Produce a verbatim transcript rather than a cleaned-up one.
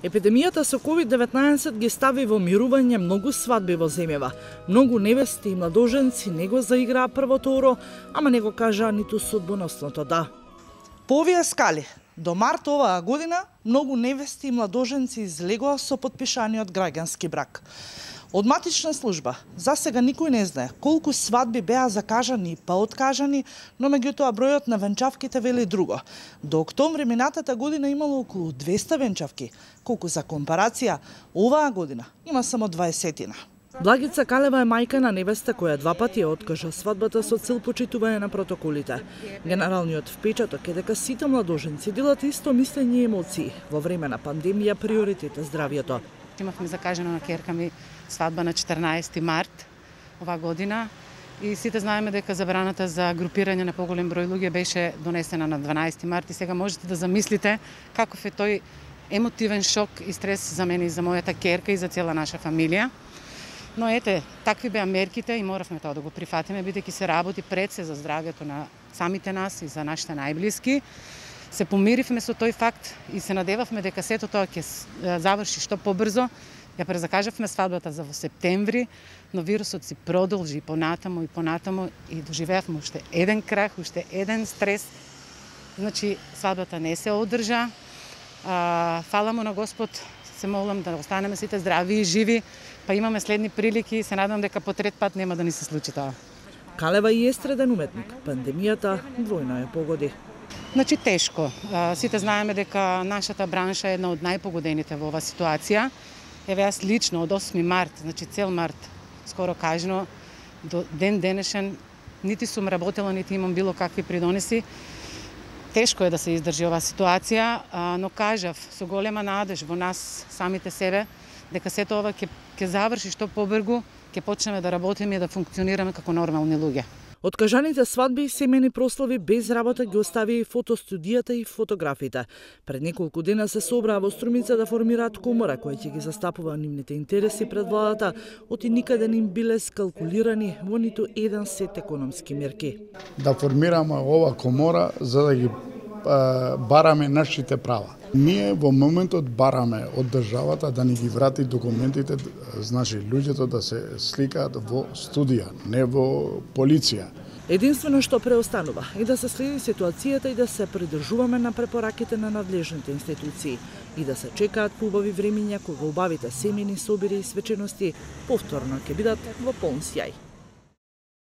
Епидемијата со ковид деветнаесет ги стави во мирување многу свадби во земјава. Многу невести и младоженци не го заиграа првото оро, ама не го кажаа ниту судбоносното да. По овие скали, до март оваа година, многу невести и младоженци излегоа со подпишаниот граѓански брак. Од матична служба, за сега никој не знае колку свадби беа закажани па откажани, но меѓутоа бројот на венчавките вели друго. До октомври минатата година имало околу двесте венчавки, колку за компарација, оваа година има само дваесетина. Благица Калева е мајка на невеста која два пати ја откажа свадбата со цел почитување на протоколите. Генералниот впечаток е дека сите младоженци делат исто мислење и емоции. Во време на пандемија приоритет е здравието. Имавме закажано на керка ми свадба на четрнаесети март ова година и сите знаеме дека забраната за групирање на поголем број луѓе беше донесена на дванаесети март и сега можете да замислите каков е тој емотивен шок и стрес за мене и за мојата керка и за цела наша фамилија. Но ете, такви беа мерките и моравме тоа да го прифатиме, бидејќи се работи пред се за здравјето на самите нас и за нашите најблиски. Се помиривме со тој факт и се надевавме дека сето тоа ќе заврши што побрзо. Ја презакажавме свадбата за во септември, но вирусот си продолжи понатаму и понатаму и доживеавме уште еден крах, уште еден стрес. Значи, свадбата не се одржа. А, фала му на Господ, се молам да останеме сите здрави и живи, па имаме следни прилики и се надам дека по трет пат нема да ни се случи тоа. Калева и е среден уметник. Пандемијата двојно ја погоди. Значи, тешко. А, сите знаеме дека нашата бранша е една од најпогодените во оваа ситуација. Еве јас лично од осми март, значи цел март, скоро кажно, до ден денешен, нити сум работела, нити имам било какви придонеси. Тешко е да се издржи оваа ситуација, но кажав со голема надеж во нас самите себе, дека сето ова ќе ќе заврши што побрзо, ќе почнеме да работиме и да функционираме како нормални луѓе. Откажаните свадби и семени прослави без работа ги остави и фотостудијата и фотографите. Пред неколку дена се собраа во Струмица да формираат комора која ќе ги застапува нивните интереси пред владата, оти никаде не им биле скалкулирани во ниту еден сет економски мерки. Да формираме ова комора за да ги а, бараме нашите права. Ние во моментот бараме од државата да ни ги врати документите, значи луѓето да се сликаат во студија, не во полиција. Единствено што преостанува е да се следи ситуацијата и да се придржуваме на препораките на надлежните институции и да се чекаат поубави времиња кога убавите семени, собири и свечености повторно ќе бидат во полн сјај.